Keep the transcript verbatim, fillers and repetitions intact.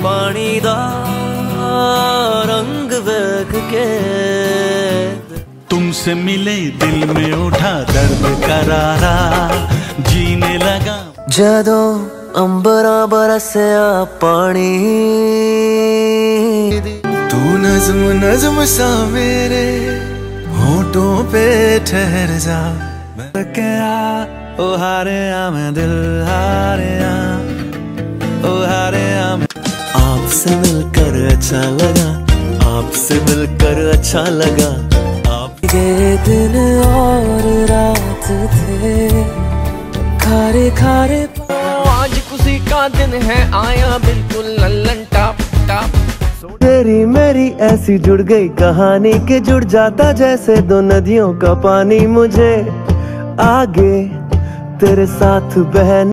पानी दा रंग वेख के। तुमसे मिले दिल में उठा दर्द करारा, जीने लगा जदों अंबरा बरसया पानी। तू नज़्म नज़्म सा मेरे होठों पे ठहर जा। मैं क्या ओ हारे आ मैं दिल हारे आ, ओ हारे आ मैं। आपसे मिलकर अच्छा लगा, आपसे मिलकर अच्छा लगा। आपके दिन और रात थे खारे खारे। आज खुशी का दिन है आया बिल्कुल लल्लन टाप टाप। तेरी मेरी ऐसी जुड़ गई कहानी के जुड़ जाता जैसे दो नदियों का पानी। मुझे आगे तेरे साथ बहन